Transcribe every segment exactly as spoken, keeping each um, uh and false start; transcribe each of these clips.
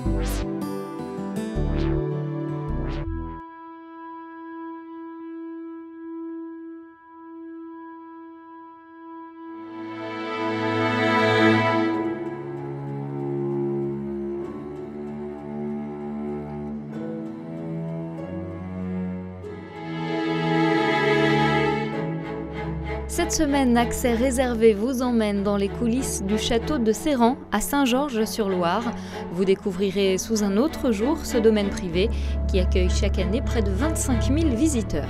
Cette semaine, Accès réservé vous emmène dans les coulisses du château de Sérent à Saint-Georges-sur-Loire. Vous découvrirez sous un autre jour ce domaine privé qui accueille chaque année près de vingt-cinq mille visiteurs.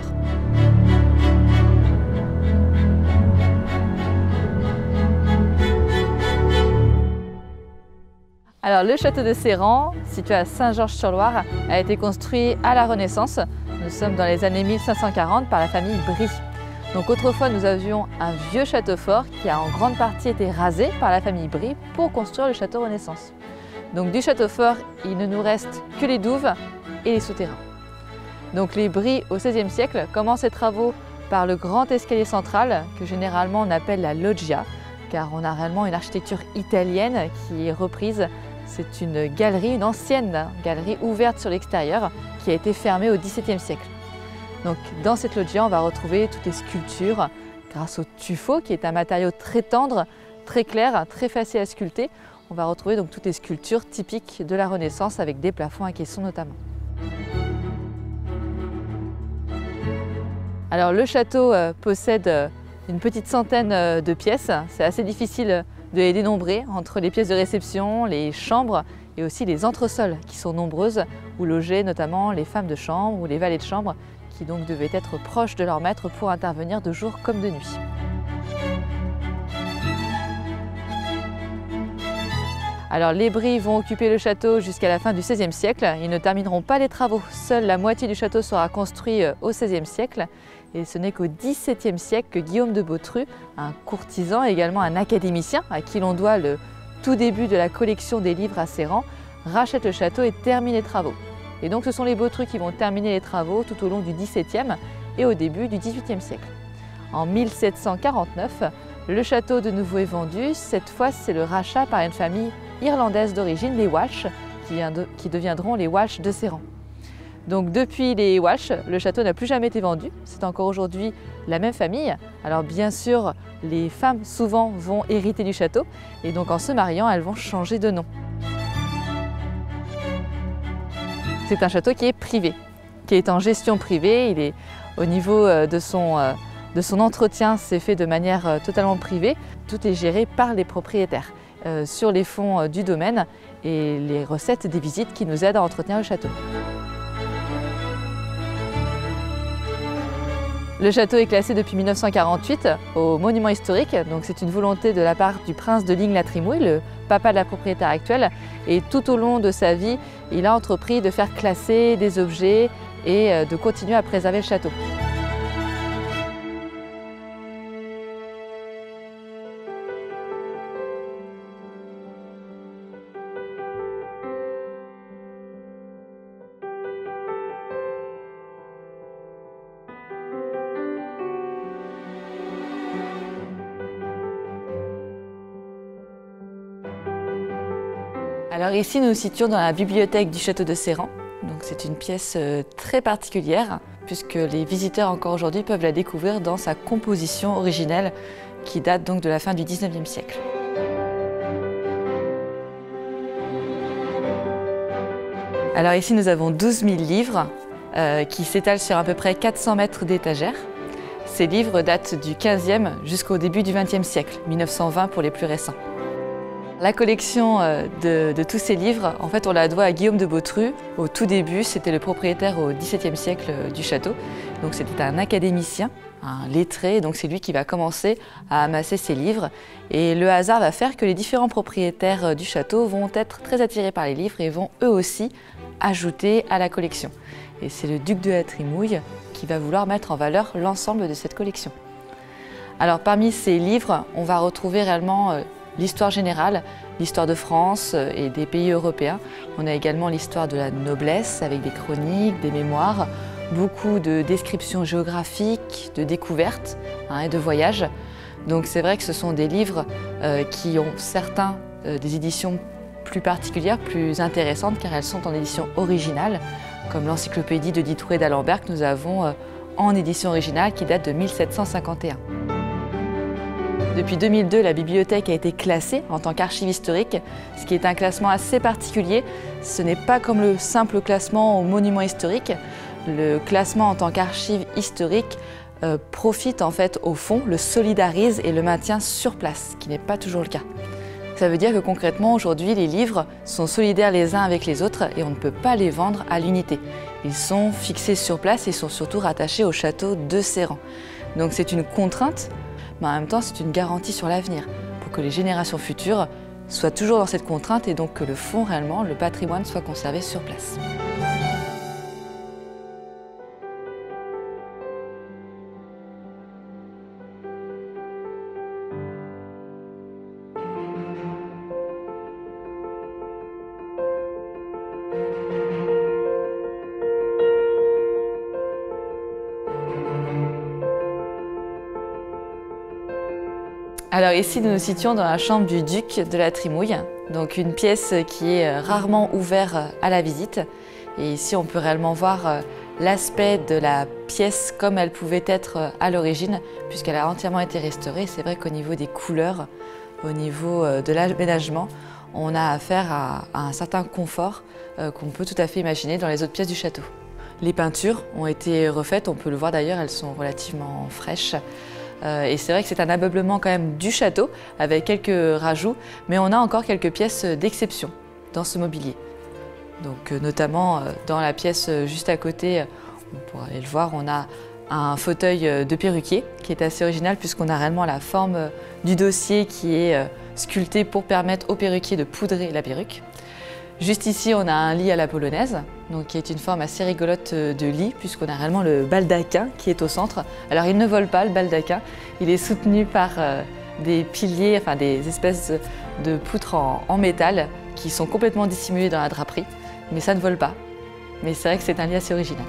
Alors, le château de Sérent, situé à Saint-Georges-sur-Loire, a été construit à la Renaissance. Nous sommes dans les années mille cinq cent quarante par la famille Brie. Donc autrefois, nous avions un vieux château fort qui a en grande partie été rasé par la famille Brie pour construire le château Renaissance. Donc du château fort, il ne nous reste que les douves et les souterrains. Donc les Brie, au seizième siècle, commencent les travaux par le grand escalier central, que généralement on appelle la loggia, car on a réellement une architecture italienne qui est reprise. C'est une galerie, une ancienne galerie ouverte sur l'extérieur, qui a été fermée au dix-septième siècle. Donc, dans cette loggia, on va retrouver toutes les sculptures grâce au tuffeau, qui est un matériau très tendre, très clair, très facile à sculpter. On va retrouver donc toutes les sculptures typiques de la Renaissance avec des plafonds à caissons notamment. Alors, le château euh, possède euh, une petite centaine euh, de pièces. C'est assez difficile de les dénombrer entre les pièces de réception, les chambres et aussi les entresols qui sont nombreuses où logeaient notamment les femmes de chambre ou les valets de chambre qui donc devaient être proches de leur maître pour intervenir de jour comme de nuit. Alors les Brie vont occuper le château jusqu'à la fin du seizième siècle. Ils ne termineront pas les travaux. Seule la moitié du château sera construit au seizième siècle. Et ce n'est qu'au dix-septième siècle que Guillaume de Bautru, un courtisan et également un académicien à qui l'on doit le tout début de la collection des livres à Sérent, rachète le château et termine les travaux. Et donc ce sont les Bautru qui vont terminer les travaux tout au long du dix-septième et au début du dix-huitième siècle. En mille sept cent quarante-neuf, le château de nouveau est vendu. Cette fois, c'est le rachat par une famille irlandaise d'origine, les Walsh, qui, qui deviendront les Walsh de Sérent. Donc depuis les Walsh, le château n'a plus jamais été vendu. C'est encore aujourd'hui la même famille. Alors bien sûr, les femmes souvent vont hériter du château et donc en se mariant, elles vont changer de nom. C'est un château qui est privé, qui est en gestion privée. Il est au niveau de son, de son entretien, c'est fait de manière totalement privée. Tout est géré par les propriétaires euh, sur les fonds du domaine et les recettes des visites qui nous aident à entretenir le château. Le château est classé depuis mille neuf cent quarante-huit au monument historique, donc c'est une volonté de la part du prince de Ligne-la-Trimouille, le papa de la propriétaire actuelle, et tout au long de sa vie, il a entrepris de faire classer des objets et de continuer à préserver le château. Alors ici, nous nous situons dans la bibliothèque du château de Sérent. Donc c'est une pièce très particulière puisque les visiteurs encore aujourd'hui peuvent la découvrir dans sa composition originelle qui date donc de la fin du dix-neuvième siècle. Alors ici, nous avons douze mille livres euh, qui s'étalent sur à peu près quatre cents mètres d'étagères. Ces livres datent du quinzième jusqu'au début du vingtième siècle, mille neuf cent vingt pour les plus récents. La collection de, de tous ces livres, en fait, on la doit à Guillaume de Bautru. Au tout début, c'était le propriétaire au dix-septième siècle du château. Donc c'était un académicien, un lettré, donc c'est lui qui va commencer à amasser ces livres. Et le hasard va faire que les différents propriétaires du château vont être très attirés par les livres et vont eux aussi ajouter à la collection. Et c'est le duc de la Trimouille qui va vouloir mettre en valeur l'ensemble de cette collection. Alors parmi ces livres, on va retrouver réellement l'histoire générale, l'histoire de France et des pays européens. On a également l'histoire de la noblesse avec des chroniques, des mémoires, beaucoup de descriptions géographiques, de découvertes hein, et de voyages. Donc c'est vrai que ce sont des livres euh, qui ont certains euh, des éditions plus particulières, plus intéressantes car elles sont en édition originale, comme l'encyclopédie de Diderot et d'Alembert que nous avons euh, en édition originale qui date de mille sept cent cinquante et un. Depuis deux mille deux, la bibliothèque a été classée en tant qu'archive historique, ce qui est un classement assez particulier. Ce n'est pas comme le simple classement aux monuments historiques. Le classement en tant qu'archive historique euh, profite en fait au fond, le solidarise et le maintient sur place, ce qui n'est pas toujours le cas. Ça veut dire que concrètement, aujourd'hui, les livres sont solidaires les uns avec les autres et on ne peut pas les vendre à l'unité. Ils sont fixés sur place et sont surtout rattachés au château de Sérent. Donc c'est une contrainte, mais en même temps c'est une garantie sur l'avenir pour que les générations futures soient toujours dans cette contrainte et donc que le fonds réellement, le patrimoine, soit conservé sur place. Alors ici, nous nous situons dans la chambre du duc de la Trimouille, donc une pièce qui est rarement ouverte à la visite. Et ici, on peut réellement voir l'aspect de la pièce comme elle pouvait être à l'origine, puisqu'elle a entièrement été restaurée. C'est vrai qu'au niveau des couleurs, au niveau de l'aménagement, on a affaire à, à un certain confort euh, qu'on peut tout à fait imaginer dans les autres pièces du château. Les peintures ont été refaites, on peut le voir d'ailleurs, elles sont relativement fraîches. Euh, et c'est vrai que c'est un ameublement quand même du château, avec quelques rajouts, mais on a encore quelques pièces d'exception dans ce mobilier. Donc euh, notamment euh, dans la pièce juste à côté, on pourra aller le voir, on a un fauteuil de perruquier qui est assez original puisqu'on a réellement la forme du dossier qui est euh, sculpté pour permettre au perruquier de poudrer la perruque. Juste ici, on a un lit à la polonaise, donc qui est une forme assez rigolote de lit, puisqu'on a réellement le baldaquin qui est au centre. Alors, il ne vole pas, le baldaquin. Il est soutenu par euh, des piliers, enfin des espèces de poutres en, en métal qui sont complètement dissimulées dans la draperie, mais ça ne vole pas. Mais c'est vrai que c'est un lit assez original.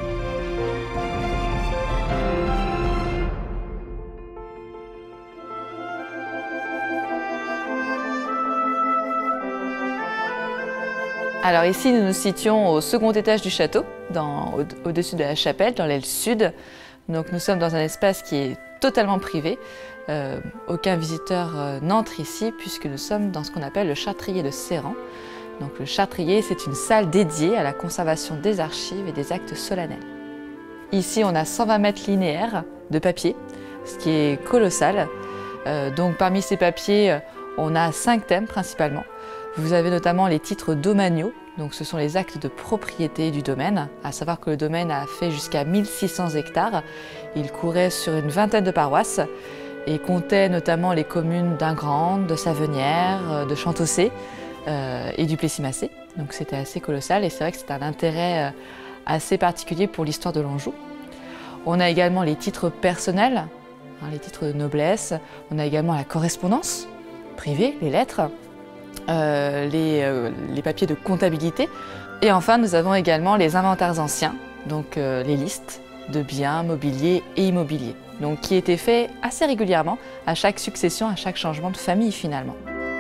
Alors ici, nous nous situons au second étage du château, au-dessus au de la chapelle, dans l'aile sud. Donc nous sommes dans un espace qui est totalement privé. Euh, aucun visiteur euh, n'entre ici puisque nous sommes dans ce qu'on appelle le chartrier de Sérent. Donc le chartrier, c'est une salle dédiée à la conservation des archives et des actes solennels. Ici, on a cent vingt mètres linéaires de papier, ce qui est colossal. Euh, donc parmi ces papiers, on a cinq thèmes principalement. Vous avez notamment les titres domaniaux, donc ce sont les actes de propriété du domaine, à savoir que le domaine a fait jusqu'à mille six cents hectares. Il courait sur une vingtaine de paroisses et comptait notamment les communes d'Ingrande, de Savenières, de Chantossé euh, et du Plessis-Massé. Donc c'était assez colossal et c'est vrai que c'est un intérêt assez particulier pour l'histoire de l'Anjou. On a également les titres personnels, hein, les titres de noblesse. On a également la correspondance privée, les lettres. Euh, les, euh, les papiers de comptabilité. Et enfin, nous avons également les inventaires anciens, donc euh, les listes de biens, mobiliers et immobiliers, donc qui étaient faits assez régulièrement à chaque succession, à chaque changement de famille finalement.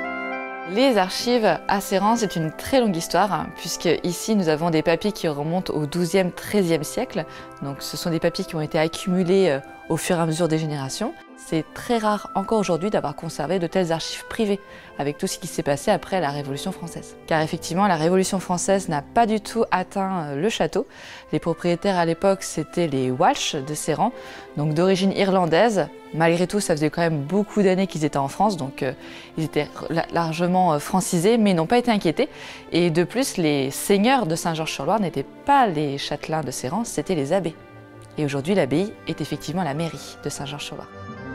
Les archives à Sérent, c'est une très longue histoire, hein, puisque ici nous avons des papiers qui remontent au douzième, treizième siècle. Donc ce sont des papiers qui ont été accumulés euh, au fur et à mesure des générations. C'est très rare encore aujourd'hui d'avoir conservé de telles archives privées avec tout ce qui s'est passé après la Révolution française. Car effectivement, la Révolution française n'a pas du tout atteint le château. Les propriétaires à l'époque, c'était les Walsh de Sérent, donc d'origine irlandaise. Malgré tout, ça faisait quand même beaucoup d'années qu'ils étaient en France, donc euh, ils étaient largement euh, francisés, mais ils n'ont pas été inquiétés. Et de plus, les seigneurs de Saint-Georges-sur-Loire n'étaient pas les châtelains de Sérent, c'était les abbés. Et aujourd'hui, l'abbaye est effectivement la mairie de Saint-Georges-sur-Loire.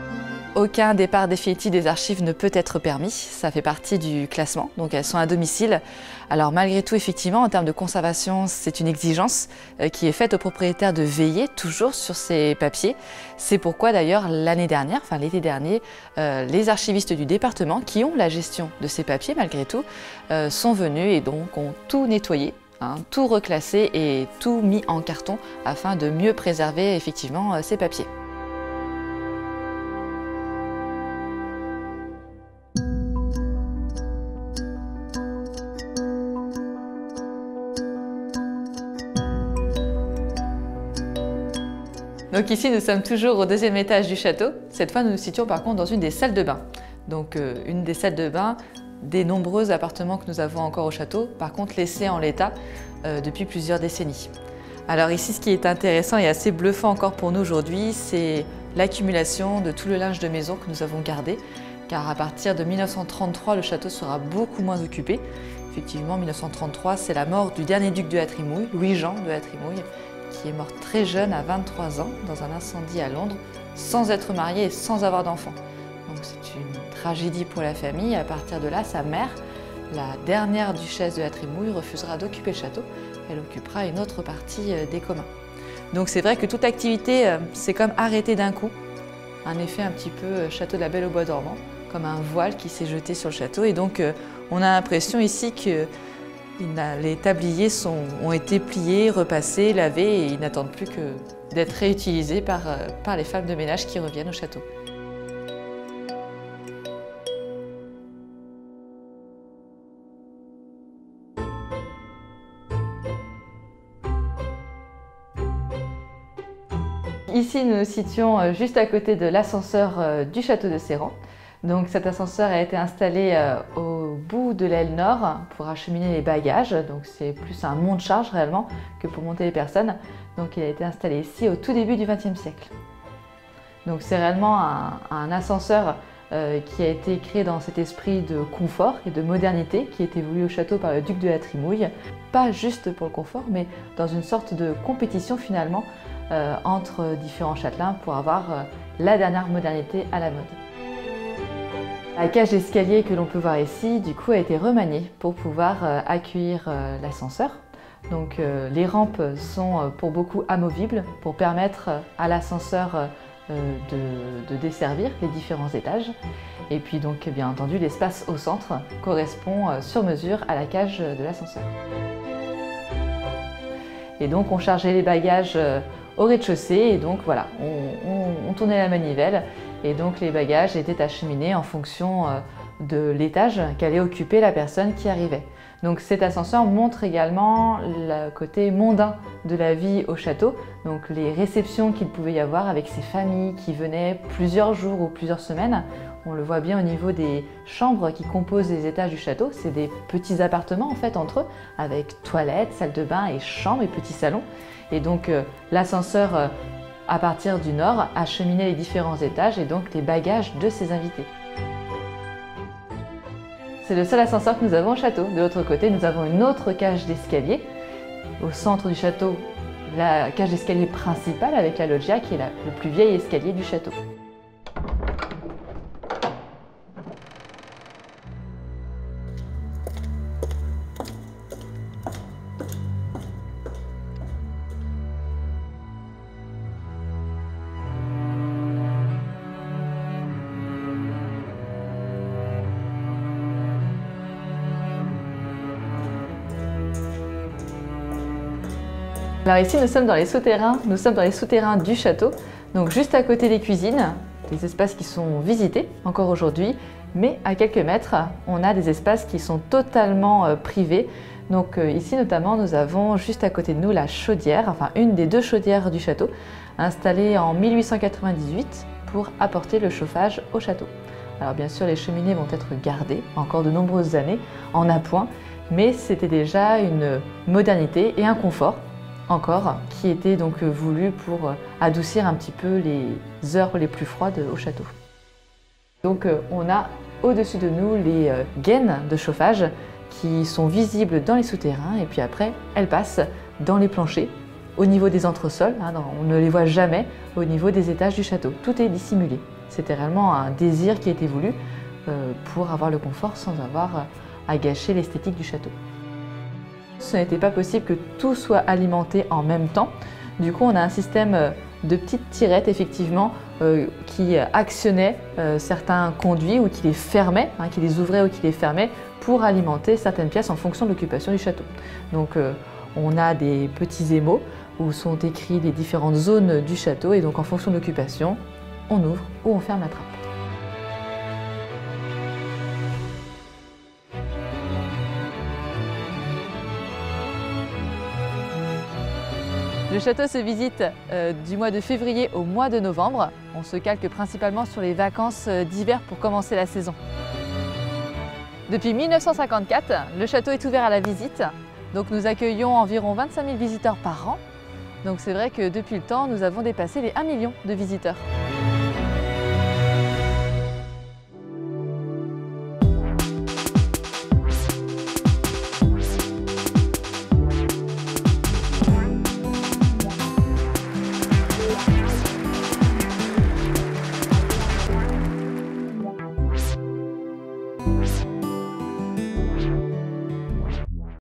Aucun départ définitif des archives ne peut être permis, ça fait partie du classement, donc elles sont à domicile. Alors malgré tout, effectivement, en termes de conservation, c'est une exigence qui est faite aux propriétaires de veiller toujours sur ces papiers. C'est pourquoi d'ailleurs l'année dernière, enfin l'été dernier, euh, les archivistes du département qui ont la gestion de ces papiers malgré tout, euh, sont venus et donc ont tout nettoyé. Hein, tout reclassé et tout mis en carton afin de mieux préserver effectivement euh, ces papiers. Donc ici, nous sommes toujours au deuxième étage du château. Cette fois, nous nous situons par contre dans une des salles de bain. Donc euh, une des salles de bain des nombreux appartements que nous avons encore au château, par contre laissés en l'état euh, depuis plusieurs décennies. Alors ici, ce qui est intéressant et assez bluffant encore pour nous aujourd'hui, c'est l'accumulation de tout le linge de maison que nous avons gardé, car à partir de mille neuf cent trente-trois, le château sera beaucoup moins occupé. Effectivement, mille neuf cent trente-trois, c'est la mort du dernier duc de la Trimouille, Louis-Jean de la Trimouille, qui est mort très jeune, à vingt-trois ans, dans un incendie à Londres, sans être marié et sans avoir d'enfant. Donc c'est une tragédie pour la famille. À partir de là, sa mère, la dernière duchesse de la Trimouille, refusera d'occuper le château. Elle occupera une autre partie des communs. Donc c'est vrai que toute activité s'est comme arrêtée d'un coup. Un effet un petit peu château de la Belle au bois dormant, comme un voile qui s'est jeté sur le château. Et donc on a l'impression ici que les tabliers sont, ont été pliés, repassés, lavés et ils n'attendent plus que d'être réutilisés par, par les femmes de ménage qui reviennent au château. Ici, nous nous situons juste à côté de l'ascenseur du château de Sérent. Donc cet ascenseur a été installé au bout de l'aile nord pour acheminer les bagages. Donc c'est plus un monte-charge réellement que pour monter les personnes. Donc il a été installé ici au tout début du vingtième siècle. Donc c'est réellement un, un ascenseur euh, qui a été créé dans cet esprit de confort et de modernité qui était voulu au château par le duc de la Trimouille. Pas juste pour le confort, mais dans une sorte de compétition finalement euh, entre différents châtelains pour avoir euh, la dernière modernité à la mode. La cage d'escalier que l'on peut voir ici, du coup, a été remaniée pour pouvoir euh, accueillir euh, l'ascenseur. Donc euh, les rampes sont euh, pour beaucoup amovibles pour permettre euh, à l'ascenseur euh, de, de desservir les différents étages. Et puis donc, bien entendu, l'espace au centre correspond euh, sur mesure à la cage de l'ascenseur. Et donc on chargeait les bagages euh, au rez-de-chaussée et donc voilà, on, on, on tournait la manivelle et donc les bagages étaient acheminés en fonction de l'étage qu'allait occuper la personne qui arrivait. Donc cet ascenseur montre également le côté mondain de la vie au château, donc les réceptions qu'il pouvait y avoir avec ces familles qui venaient plusieurs jours ou plusieurs semaines. On le voit bien au niveau des chambres qui composent les étages du château. C'est des petits appartements en fait entre eux, avec toilettes, salle de bain et chambre et petits salons. Et donc euh, l'ascenseur, euh, à partir du nord, acheminait les différents étages et donc les bagages de ses invités. C'est le seul ascenseur que nous avons au château. De l'autre côté, nous avons une autre cage d'escalier. Au centre du château, la cage d'escalier principale avec la loggia qui est la, le plus vieil escalier du château. Alors ici, nous sommes dans les souterrains, nous sommes dans les souterrains du château, donc juste à côté des cuisines, des espaces qui sont visités encore aujourd'hui, mais à quelques mètres, on a des espaces qui sont totalement euh, privés. Donc euh, ici notamment, nous avons juste à côté de nous la chaudière, enfin une des deux chaudières du château, installée en mille huit cent quatre-vingt-dix-huit pour apporter le chauffage au château. Alors bien sûr, les cheminées vont être gardées encore de nombreuses années en appoint, mais c'était déjà une modernité et un confort encore, qui était donc voulu pour adoucir un petit peu les heures les plus froides au château. Donc on a au-dessus de nous les gaines de chauffage qui sont visibles dans les souterrains et puis après elles passent dans les planchers au niveau des entresols, hein, on ne les voit jamais au niveau des étages du château, tout est dissimulé. C'était réellement un désir qui a été voulu euh, pour avoir le confort sans avoir à gâcher l'esthétique du château. Ce n'était pas possible que tout soit alimenté en même temps. Du coup, on a un système de petites tirettes, effectivement, euh, qui actionnaient euh, certains conduits ou qui les fermaient, hein, qui les ouvraient ou qui les fermaient pour alimenter certaines pièces en fonction de l'occupation du château. Donc, euh, on a des petits émaux où sont écrits les différentes zones du château et donc en fonction de l'occupation, on ouvre ou on ferme la trappe. Le château se visite euh, du mois de février au mois de novembre. On se calque principalement sur les vacances d'hiver pour commencer la saison. Depuis mille neuf cent cinquante-quatre, le château est ouvert à la visite. Donc nous accueillons environ vingt-cinq mille visiteurs par an. Donc c'est vrai que depuis le temps, nous avons dépassé les un million de visiteurs.